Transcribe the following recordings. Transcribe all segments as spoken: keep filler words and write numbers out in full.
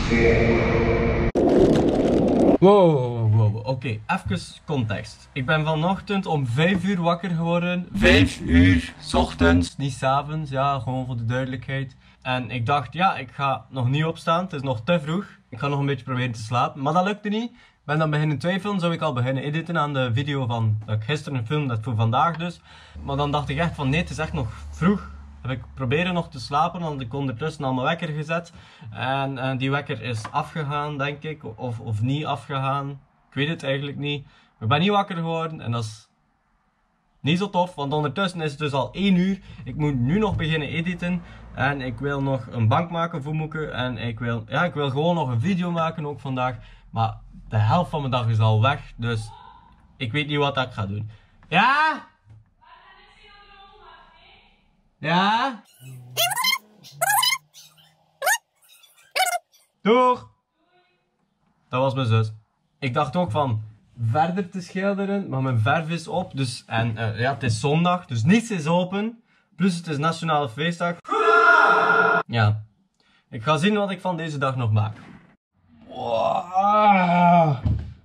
Wow, wow, wow. Oké, okay, even context. Ik ben vanochtend om vijf uur wakker geworden. vijf uur, 's ochtends, niet 's avonds, ja, gewoon voor de duidelijkheid. En ik dacht, ja, ik ga nog niet opstaan, het is nog te vroeg. Ik ga nog een beetje proberen te slapen, maar dat lukte niet. Ik ben dan beginnen twijfelen, zou ik al beginnen editen aan de video van dat ik gisteren film, dat voor vandaag dus. Maar dan dacht ik echt van nee, het is echt nog vroeg. Heb ik proberen nog te slapen, want ik ondertussen al mijn wekker gezet. En, en die wekker is afgegaan, denk ik, of, of niet afgegaan. Ik weet het eigenlijk niet. Ik ben niet wakker geworden en dat is niet zo tof, want ondertussen is het dus al één uur. Ik moet nu nog beginnen editen. En ik wil nog een bank maken voor Moeke. En ik wil, ja, ik wil gewoon nog een video maken ook vandaag. Maar de helft van mijn dag is al weg, dus ik weet niet wat ik ga doen. Ja? Ja? Doeg! Dat was mijn zus. Ik dacht ook van verder te schilderen, maar mijn verf is op. Dus, en uh, ja, het is zondag, dus niets is open. Plus het is nationale feestdag. Ja. Ik ga zien wat ik van deze dag nog maak. Wow.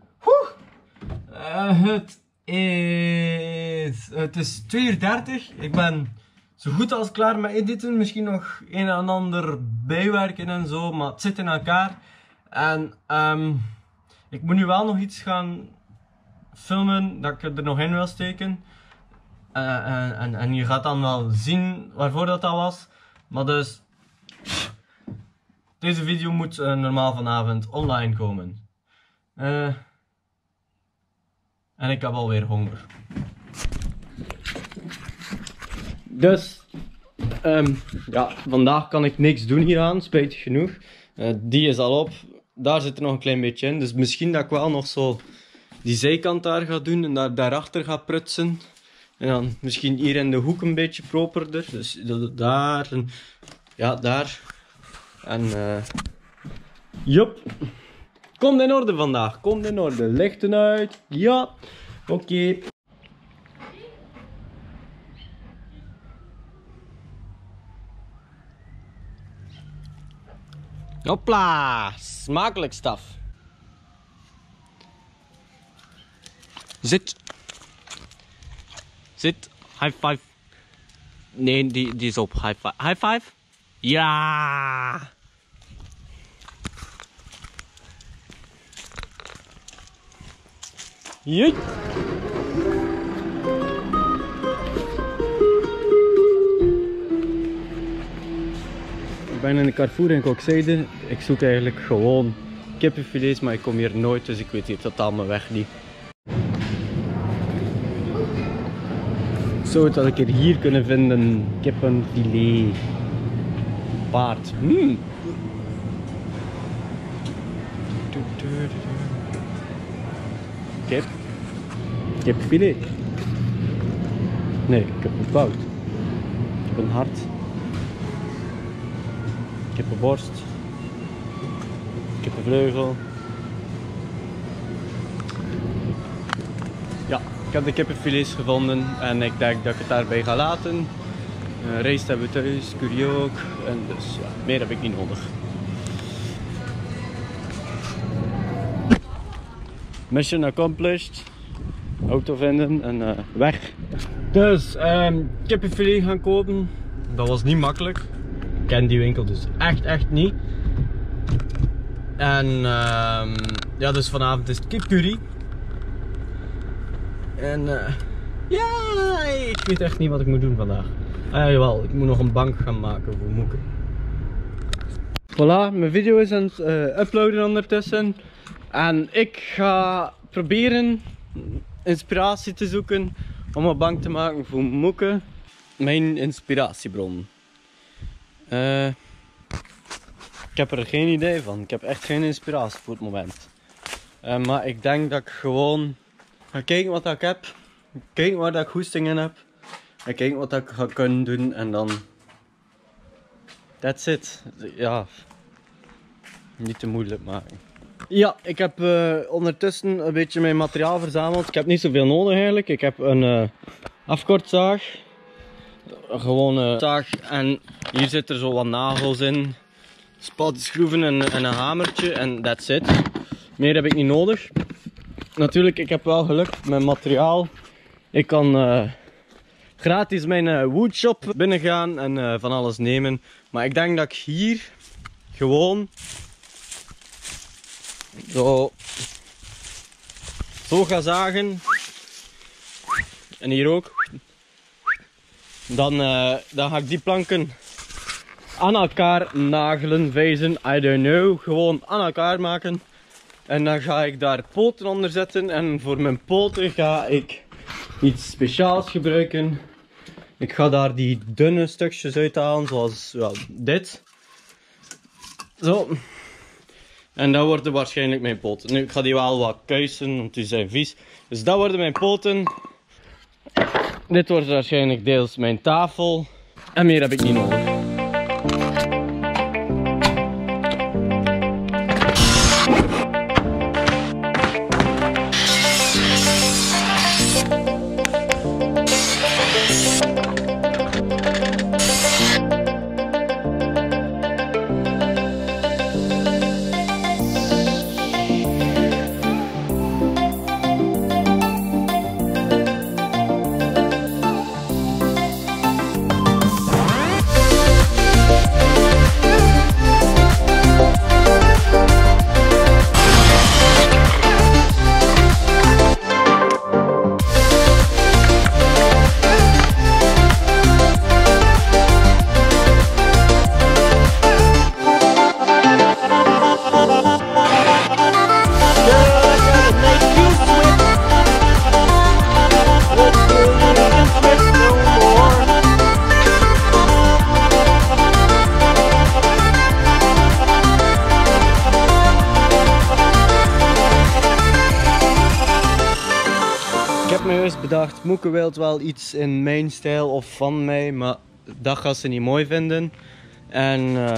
Uh, het is... Het is twee uur dertig. Ik ben zo goed als klaar met editen. Misschien nog een en ander bijwerken en zo. Maar het zit in elkaar. En um, ik moet nu wel nog iets gaan filmen dat ik er nog in wil steken. Uh, en, en, en je gaat dan wel zien waarvoor dat, dat was. Maar dus... Deze video moet uh, normaal vanavond online komen. Uh, en ik heb alweer honger. Dus, um, ja, vandaag kan ik niks doen hieraan, spijtig genoeg. Uh, die is al op, daar zit er nog een klein beetje in. Dus misschien dat ik wel nog zo die zijkant daar ga doen en daar, daarachter ga prutsen. En dan misschien hier in de hoek een beetje properder. Dus daar en ja, daar. En uh, jup. Komt in orde vandaag. Komt in orde. Lichten uit. Ja. Oké. Okay. Hopla. Smakelijk staf. Zit. Zit. High five. Nee, die, die is op. High five. High five. Ja! Jee! Ik ben in de Carrefour in Kokzijde. Ik zoek eigenlijk gewoon kippenfilets, maar ik kom hier nooit, dus ik weet hier totaal mijn weg niet. Zou het dat ik er hier kunnen vinden? Kippenfilet. Paard. Mm. Kip. Kipfilet. Nee, ik heb een pout. Ik heb een hart. Ik heb een borst. Ik heb een vleugel. Ja, ik heb de kippenfilets gevonden en ik denk dat ik het daarbij ga laten. Uh, rijst hebben we thuis, curry ook, en dus ja, meer heb ik niet nodig. Mission accomplished. Auto vinden en uh, weg. Dus um, kippenfilet gaan kopen. Dat was niet makkelijk. Ik ken die winkel dus echt echt niet. En um, ja, dus vanavond is het kipcurry. En uh, ja, ik weet echt niet wat ik moet doen vandaag. Ah, jawel, ik moet nog een bank gaan maken voor Moeke. Voilà, mijn video is aan het uh, uploaden ondertussen. En ik ga proberen inspiratie te zoeken om een bank te maken voor Moeke. Mijn inspiratiebron. Uh, ik heb er geen idee van. Ik heb echt geen inspiratie voor het moment. Uh, maar ik denk dat ik gewoon ga kijken wat ik heb. Kijken waar dat ik goesting in heb. En kijken wat ik ga kunnen doen en dan... That's it. Ja. Niet te moeilijk maken. Ja, ik heb uh, ondertussen een beetje mijn materiaal verzameld. Ik heb niet zoveel nodig eigenlijk. Ik heb een uh, afkortzaag. Een gewone zaag. En hier zitten er zo wat nagels in. spatschroeven en, en een hamertje en that's it. Meer heb ik niet nodig. Natuurlijk, ik heb wel geluk met materiaal. Ik kan uh, gratis mijn uh, woodshop binnengaan en uh, van alles nemen. Maar ik denk dat ik hier gewoon zo, zo ga zagen. En hier ook. Dan, uh, dan ga ik die planken aan elkaar nagelen, wijzen, I don't know. Gewoon aan elkaar maken. En dan ga ik daar poten onder zetten. En voor mijn poten ga ik iets speciaals gebruiken. Ik ga daar die dunne stukjes uithalen, zoals ja, dit. Zo. En dat worden waarschijnlijk mijn poten. Nu, ik ga die wel wat kuisen, want die zijn vies. Dus dat worden mijn poten. Dit wordt waarschijnlijk deels mijn tafel. En meer heb ik niet nodig. Ik heb me juist bedacht, Moeke wil wel iets in mijn stijl of van mij, maar dat gaat ze niet mooi vinden. En uh...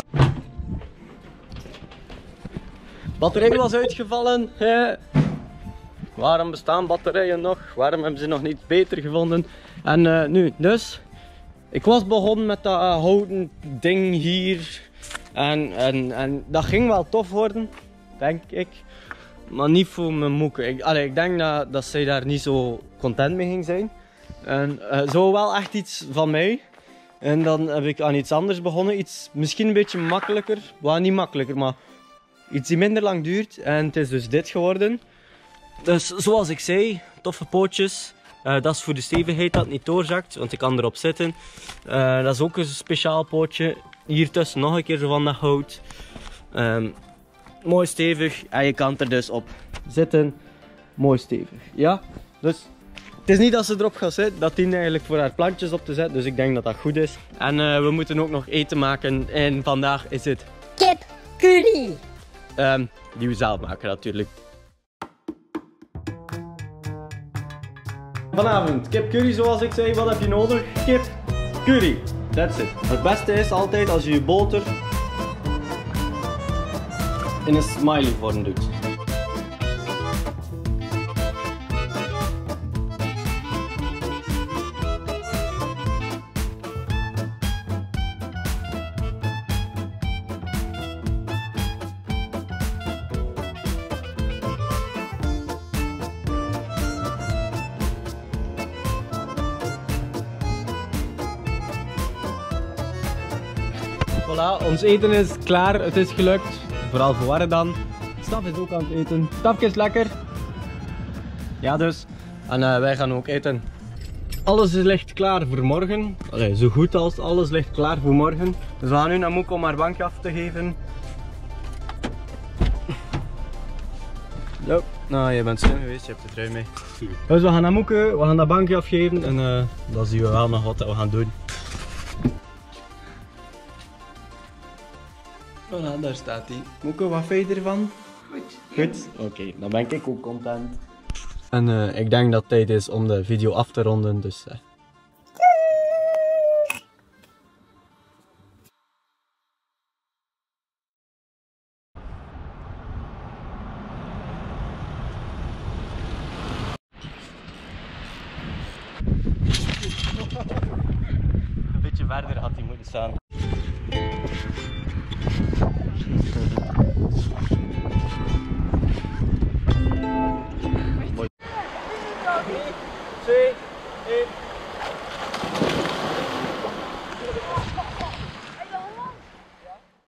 batterij was uitgevallen. Hè? Waarom bestaan batterijen nog? Waarom hebben ze nog niet beter gevonden? En uh, nu, dus, ik was begonnen met dat uh, houten ding hier. En, en, en dat ging wel tof worden, denk ik. Maar niet voor mijn Moeke. Ik, allee, ik denk dat, dat zij daar niet zo content mee ging zijn. En uh, zo wel echt iets van mij. En dan heb ik aan iets anders begonnen. Iets misschien een beetje makkelijker. Wel niet makkelijker, maar iets die minder lang duurt. En het is dus dit geworden. Dus zoals ik zei, toffe pootjes. Uh, dat is voor de stevigheid dat het niet doorzakt, want ik kan erop zitten. Uh, dat is ook een speciaal pootje. Hier tussen nog een keer zo van dat hout. Um, Mooi stevig en je kan er dus op zitten. Mooi stevig. Ja, dus het is niet dat ze erop gaat zitten. Dat dient eigenlijk voor haar plantjes op te zetten. Dus ik denk dat dat goed is. En uh, we moeten ook nog eten maken. En vandaag is het kip curry. Um, die we zelf maken natuurlijk. Vanavond kip curry zoals ik zei. Wat heb je nodig? Kip curry. That's it. Het beste is altijd als je je boter in een smiley vorm doet. Voilà, ons eten is klaar, het is gelukt. Vooral voor Warren dan. Staf is ook aan het eten. Stafje is lekker. Ja dus. En uh, wij gaan ook eten. Alles ligt klaar voor morgen. Allee, zo goed als alles ligt klaar voor morgen. Dus we gaan nu naar Moeke om haar bankje af te geven. Yo. Nou, je bent slim geweest, je hebt de trui mee. Dus we gaan naar Moeke, we gaan dat bankje afgeven en uh, dan zien we wel nog wat we gaan doen. Voilà, daar staat hij. Moeke, wat vind je ervan? Goed. Goed? Oké, okay, dan ben ik ook content. En uh, ik denk dat het tijd is om de video af te ronden, dus... Uh... Een beetje verder had hij moeten staan.